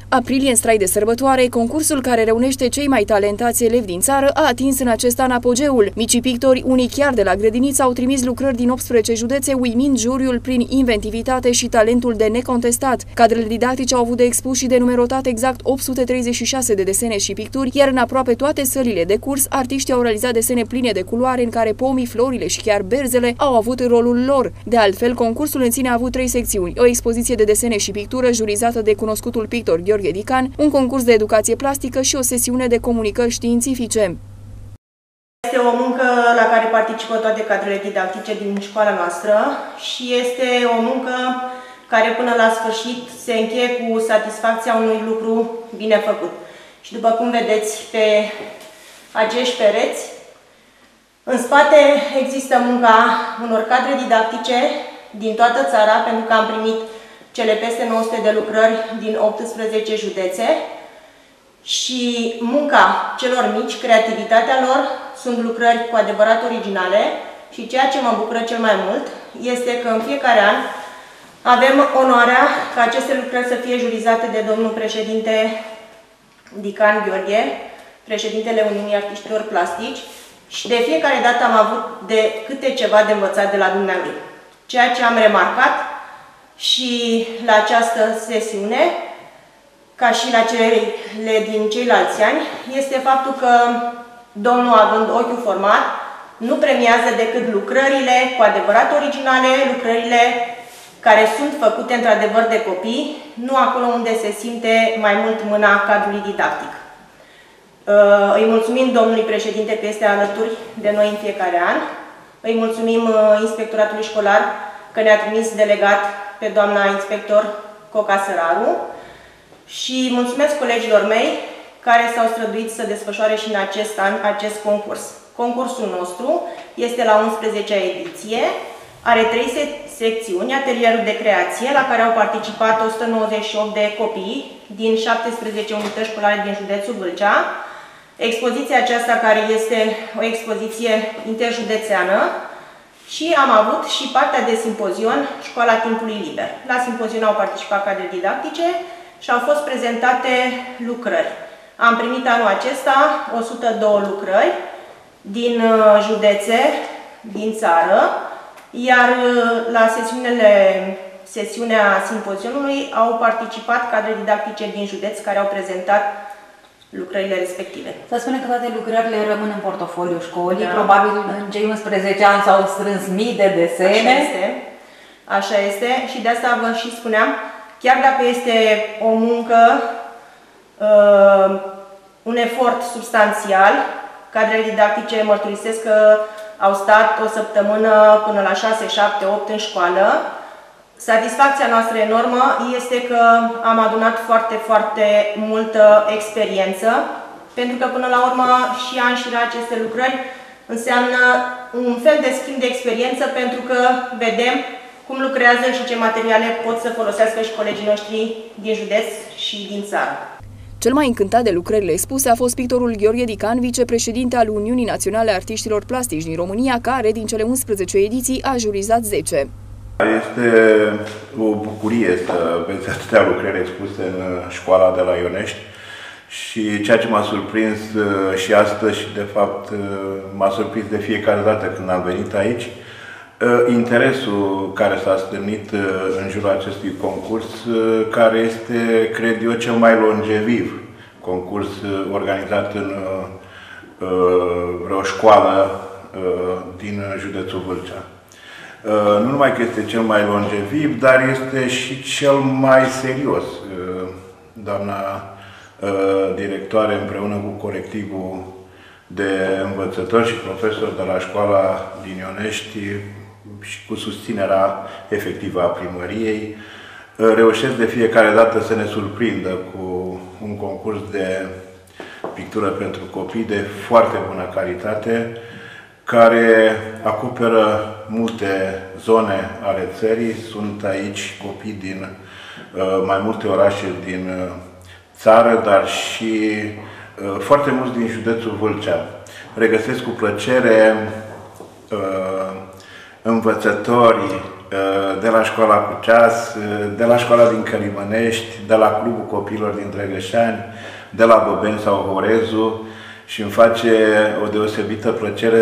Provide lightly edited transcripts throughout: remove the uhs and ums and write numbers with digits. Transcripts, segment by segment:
Aprilie în strai de sărbătoare, concursul care reunește cei mai talentați elevi din țară a atins în acest an apogeul. Micii pictori, unii chiar de la grădiniță, au trimis lucrări din 18 județe, uimind juriul prin inventivitate și talentul de necontestat. Cadrele didactice au avut de expus și de numerotat exact 836 de desene și picturi, iar în aproape toate sălile de curs, artiștii au realizat desene pline de culoare în care pomii, florile și chiar berzele au avut rolul lor. De altfel, concursul în sine a avut 3 secțiuni: o expoziție de desene și pictură jurizată de cunoscutul pictor Gheorghe Dican, un concurs de educație plastică și o sesiune de comunicări științifice. Este o muncă la care participă toate cadrele didactice din școala noastră și este o muncă care până la sfârșit se încheie cu satisfacția unui lucru bine făcut. Și după cum vedeți pe acești pereți, în spate există munca unor cadre didactice din toată țara, pentru că am primit cele peste 900 de lucrări din 18 județe și munca celor mici, creativitatea lor, sunt lucrări cu adevărat originale și ceea ce mă bucură cel mai mult este că în fiecare an avem onoarea ca aceste lucrări să fie jurizate de domnul președinte Dican Gheorghe, președintele Uniunii Artiștilor Plastici, și de fiecare dată am avut de câte ceva de învățat de la dumnealui. Ceea ce am remarcat și la această sesiune, ca și la cele din ceilalți ani, este faptul că domnul, având ochiul format, nu premiază decât lucrările cu adevărat originale, lucrările care sunt făcute într-adevăr de copii, nu acolo unde se simte mai mult mâna cadrului didactic. Îi mulțumim domnului președinte că este alături de noi în fiecare an. Îi mulțumim inspectoratului școlar că ne-a trimis delegat pe doamna inspector Coca Săraru și mulțumesc colegilor mei care s-au străduit să desfășoare și în acest an acest concurs. Concursul nostru este la 11-a ediție, are 3 secțiuni: atelierul de creație, la care au participat 198 de copii din 17 unități școlare din județul Vâlcea, expoziția aceasta care este o expoziție interjudețeană, și am avut și partea de simpozion, Școala Timpului Liber. La simpozion au participat cadre didactice și au fost prezentate lucrări. Am primit anul acesta 102 lucrări din județe, din țară, iar la sesiunea simpozionului au participat cadre didactice din județ care au prezentat lucrările respective. Să spunem că toate lucrările rămân în portofoliul școlii. Da. Probabil în cei 11 ani s-au strâns mii de desene. Așa este. Așa este. Și de asta vă și spuneam, chiar dacă este o muncă, un efort substanțial, cadrele didactice mărturisesc că au stat o săptămână până la 6, 7, 8 în școală. Satisfacția noastră enormă este că am adunat foarte, foarte multă experiență, pentru că până la urmă și a înșira aceste lucrări înseamnă un fel de schimb de experiență, pentru că vedem cum lucrează și ce materiale pot să folosească și colegii noștri din județ și din țară. Cel mai încântat de lucrările expuse a fost pictorul Gheorghe Dican, vicepreședinte al Uniunii Naționale a Artiștilor Plastici din România, care din cele 11 ediții a jurizat 10. Este o bucurie să vezi atâtea lucrări expuse în școala de la Ionești și ceea ce m-a surprins și astăzi și de fapt m-a surprins de fiecare dată când am venit aici, interesul care s-a stârnit în jurul acestui concurs, care este, cred eu, cel mai longeviv concurs organizat în vreo școală din județul Vâlcea. Nu numai că este cel mai longeviv, dar este și cel mai serios. Doamna directoare, împreună cu colectivul de învățători și profesori de la școala din Ionești și cu susținerea efectivă a primăriei, reușesc de fiecare dată să ne surprindă cu un concurs de pictură pentru copii de foarte bună calitate, care acoperă multe zone ale țării. Sunt aici copii din mai multe orașe din țară, dar și foarte mulți din județul Vâlcea. Regăsesc cu plăcere învățători de la școala cu ceas, de la școala din Călimănești, de la Clubul Copiilor din Drăgășani, de la Băbeni sau Horezu, și îmi face o deosebită plăcere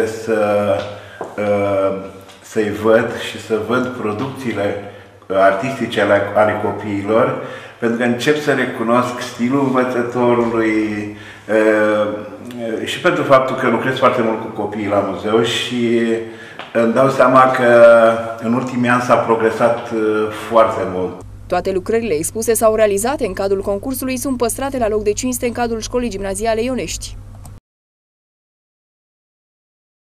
să-i văd și să văd producțiile artistice ale copiilor, pentru că încep să recunosc stilul învățătorului și pentru faptul că lucrez foarte mult cu copiii la muzeu și îmi dau seama că în ultimii ani s-a progresat foarte mult. Toate lucrările expuse sau realizate în cadrul concursului sunt păstrate la loc de cinste în cadrul Școlii Gimnaziale Ionești.